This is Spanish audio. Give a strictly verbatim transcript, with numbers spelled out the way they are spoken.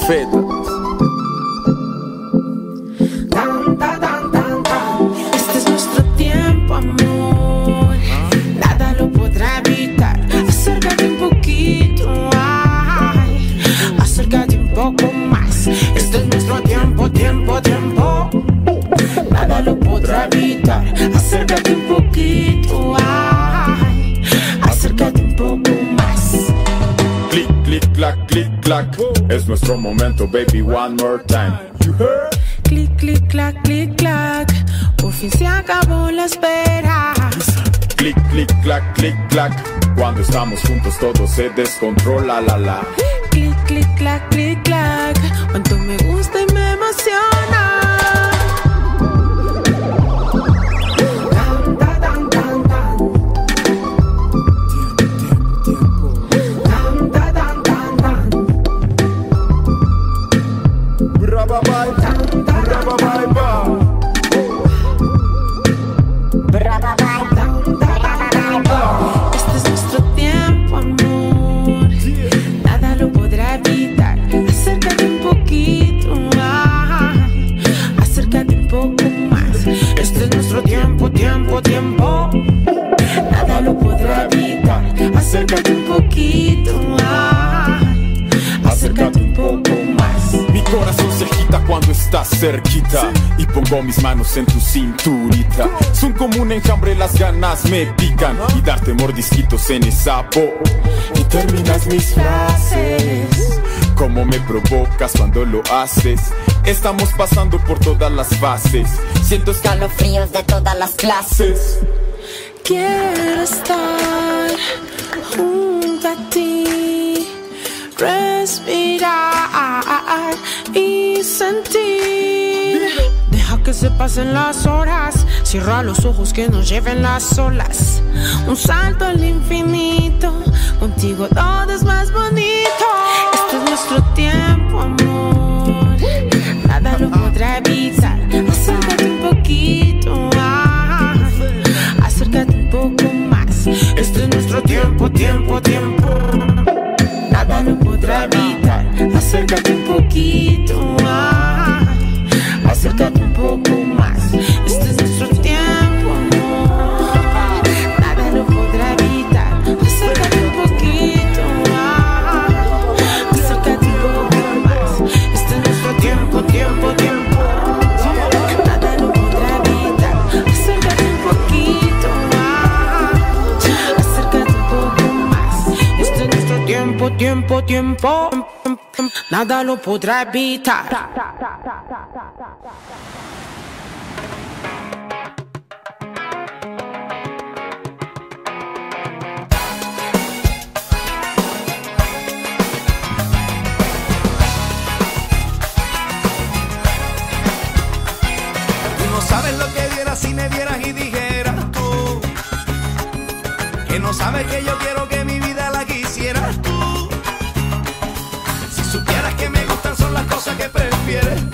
profetas. Tan, tan, tan, tan, tan. Este es nuestro tiempo, amor. Nada lo podrá evitar. Acércate un poquito, ay. Acércate un poco más. Este es nuestro tiempo, tiempo, tiempo. Nada lo podrá evitar. Acércate un poquito, ay. Acércate un poco más. Clic, clic, clac, clic, clac. Es nuestro momento, baby, one more time. You heard? Clic, clic, clac, clic, clac. Por fin se acabó la espera. Clic, clic, clac, clic, clac. Cuando estamos juntos todo se descontrola, la la. Clic, clic, clac, clic, clac. Cuánto me gusta y me emociona. Tan, tan, tan, tan, tan. Tan, tan, tan, tan, tan. Brababay, brababay, ba. Este es nuestro tiempo, amor. Nada lo podrá evitar. Acércate un poquito más. Acércate un poco más. Este es nuestro tiempo, tiempo, tiempo. Nada lo podrá evitar. Acércate un poquito más. Acércate un poco más. Mi corazón se agita cuando estás cerquita y pongo mis manos en tu cinturita. Son como un enjambre, las ganas me pican y darte mordisquitos en esa boca. Y terminas mis frases, como me provocas cuando lo haces. Estamos pasando por todas las fases. Siento escalofríos de todas las clases. Quiero estar junto a ti, respirar y sentir. Deja que se pasen las horas, cierra los ojos que nos lleven las olas. Un salto al infinito, contigo todo es más bonito. Este es nuestro tiempo, amor. Nada lo podrá evitar. Acércate un poquito más. Acércate un poco más. Este es nuestro tiempo, tiempo, tiempo. Nada lo podrá evitar. Acércate un poquito más. Acércate un poco más. Este es nuestro tiempo, amor. Nada lo podrá evitar. Acércate un poquito más. Acércate un poco más. Este es nuestro tiempo, tiempo, tiempo. Nada lo podrá evitar. Acércate un poquito más. Acércate un poco más. Este es nuestro tiempo, tiempo, tiempo. Nada lo podrá evitar. Tú no sabes lo que dieras si me vieras y dijeras tú que no sabes que yo quiero que mi vida la quisieras tú. Si supieras que me gustan son las cosas que prefieres